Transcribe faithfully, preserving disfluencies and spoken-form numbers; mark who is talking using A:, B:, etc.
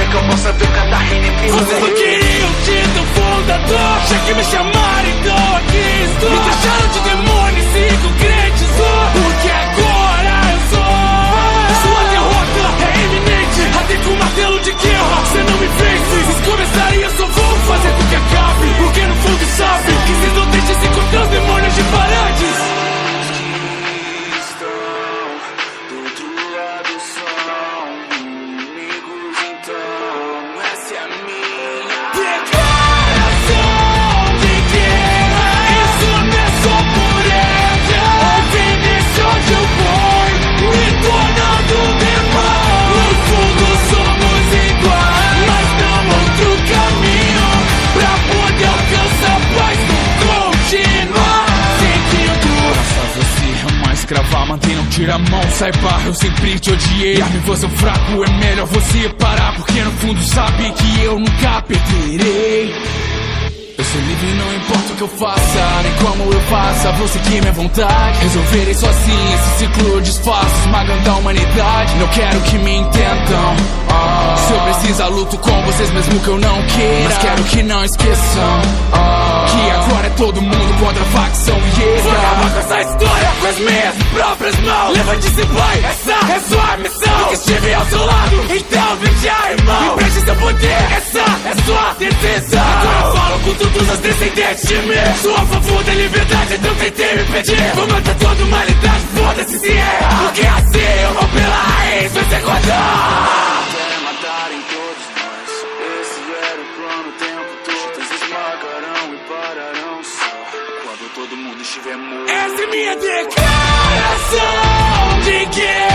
A: que eu possa ver cada rima em primeiro.
B: Vocês não queriam título fundador, já que me chamaram então aqui estou. Me taxaram de demônio e se concretizou, porque agora eu sou. Sua derrota é iminente, até com o martelo de guerra você não me vence. Se começar e eu só vou fazer com que acabe, porque no fundo sabe que vocês não deixam se encontrar os demônios de Paredes. Cravar, mantém, não tira a mão, sai barra, eu sempre te odiei. A minha voz é fraco, é melhor você parar, porque no fundo sabe que eu nunca perderei. Eu sou livre e não importa o que eu faça, nem como eu faça, vou seguir minha vontade. Resolverei sozinho esse ciclo desfaço, esmagando a humanidade. Não quero que me entendam, oh. Se eu precisar luto com vocês mesmo que eu não queira, mas quero que não esqueçam, oh. Que agora é todo mundo contra a facção e yeah. Vou acabar com essa história com as minhas próprias mãos. Levante-se, pai, essa é sua missão, porque estive ao seu lado, então vigia, irmão. Empreste seu poder, essa é sua decisão. Agora eu falo com todos os descendentes de mim. Sou a favor da liberdade, então tentei me pedir. Vou matar toda humanidade, foda-se se erra, porque assim eu vou pela raiz, vai ser guardar.
C: Querem matarem todos nós, esse era o plano o tempo todo. Eles esmagarão e pararão só quando todo mundo estiver morto.
B: Essa é minha declaração de guerra.